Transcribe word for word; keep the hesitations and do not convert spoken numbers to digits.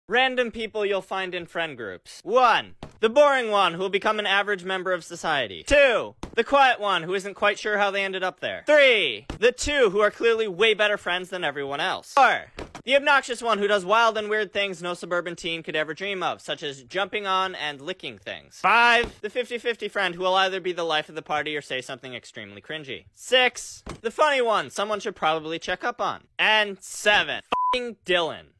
Random people you'll find in friend groups. one. The boring one who will become an average member of society. two. The quiet one who isn't quite sure how they ended up there. three. The two who are clearly way better friends than everyone else. four. The obnoxious one who does wild and weird things no suburban teen could ever dream of, such as jumping on and licking things. five. The fifty fifty friend who will either be the life of the party or say something extremely cringy. six. The funny one someone should probably check up on. And seven. F***ing Dylan.